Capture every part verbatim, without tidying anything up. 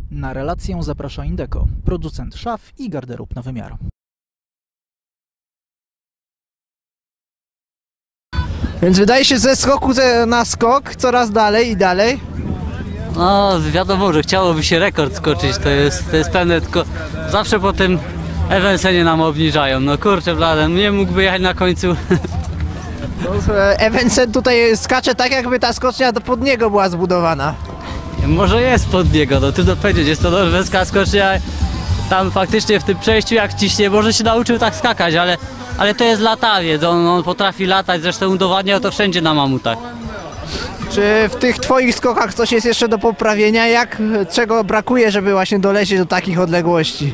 Na relację zaprasza Indeco, producent szaf i garderób na wymiar. Więc wydaje się, że ze skoku na skok coraz dalej i dalej. No wiadomo, że chciałoby się rekord skoczyć, to jest, to jest pewne, tylko zawsze po tym Evansenie nam obniżają. No kurczę blade, nie mógłby jechać na końcu. No, Evansen tutaj skacze tak, jakby ta skocznia pod niego była zbudowana. Może jest pod niego, no trudno powiedzieć, jest to norweska skocznia. Tam faktycznie w tym przejściu jak ciśnie, może się nauczył tak skakać, ale, ale to jest latawiec, on, on potrafi latać, zresztą udowadniał to wszędzie na mamutach. Czy w tych twoich skokach coś jest jeszcze do poprawienia? Jak, czego brakuje, żeby właśnie dolecieć do takich odległości?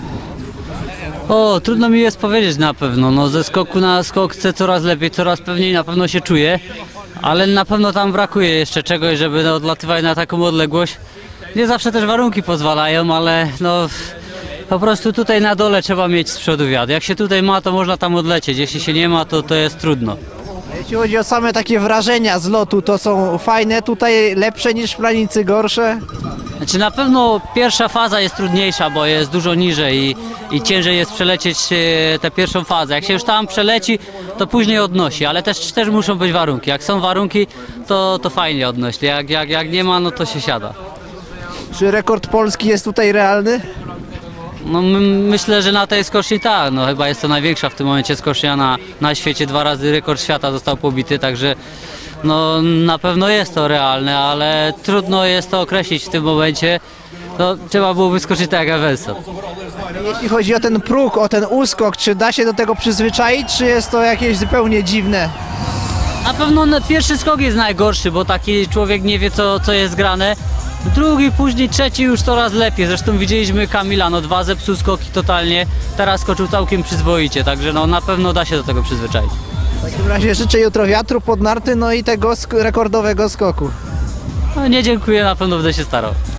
O, trudno mi jest powiedzieć na pewno, no ze skoku na skok chcę coraz lepiej, coraz pewniej na pewno się czuję, ale na pewno tam brakuje jeszcze czegoś, żeby no, odlatywać na taką odległość. Nie zawsze też warunki pozwalają, ale no po prostu tutaj na dole trzeba mieć z przodu wiatr. Jak się tutaj ma, to można tam odlecieć, jeśli się nie ma, to to jest trudno. Jeśli chodzi o same takie wrażenia z lotu, to są fajne, tutaj lepsze niż w planicy, gorsze? Znaczy na pewno pierwsza faza jest trudniejsza, bo jest dużo niżej i, i ciężej jest przelecieć e, tę pierwszą fazę. Jak się już tam przeleci, to później odnosi, ale też, też muszą być warunki. Jak są warunki, to, to fajnie odnosi. Jak, jak, jak nie ma, no to się siada. Czy rekord polski jest tutaj realny? No my, myślę, że na tej skoczni tak, no chyba jest to największa w tym momencie skocznia na, na świecie. Dwa razy rekord świata został pobity, także no na pewno jest to realne, ale trudno jest to określić w tym momencie. No, trzeba było wyskoczyć tak jak Evansen. Jeśli chodzi o ten próg, o ten uskok, czy da się do tego przyzwyczaić, czy jest to jakieś zupełnie dziwne? Na pewno pierwszy skok jest najgorszy, bo taki człowiek nie wie co, co jest grane. Drugi, później trzeci już coraz lepiej. Zresztą widzieliśmy Kamila, no dwa zepsuł skoki totalnie. Teraz skoczył całkiem przyzwoicie, także no na pewno da się do tego przyzwyczaić. W takim razie życzę jutro wiatru pod narty, no i tego sk- rekordowego skoku. No nie dziękuję, na pewno będę się starał.